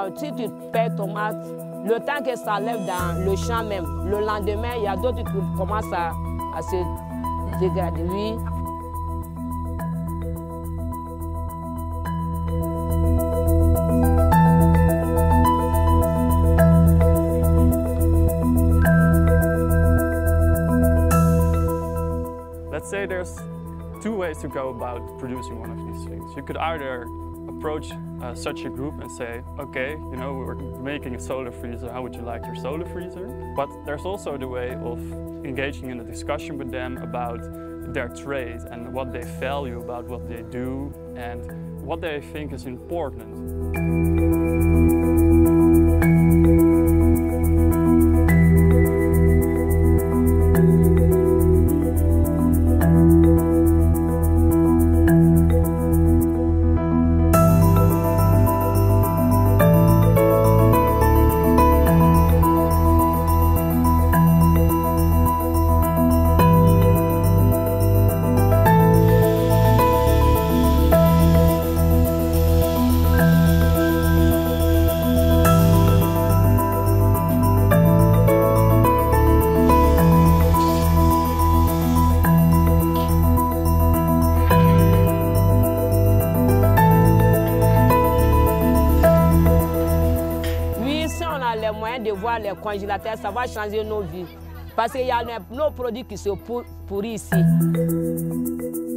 si tu perds tomates, le temps que ça lève dans le champ même, le lendemain, il y a d'autres qui commencent à se dégrader. Oui. Let's say there's two ways to go about producing one of these things. You could either approach such a group and say, okay, you know, we're making a solar freezer, how would you like your solar freezer? But there's also the way of engaging in a discussion with them about their trade and what they value about what they do and what they think is important. Les moyens de voir les congélateurs, ça va changer nos vies. Parce qu'il y a nos produits qui se pourrissent ici.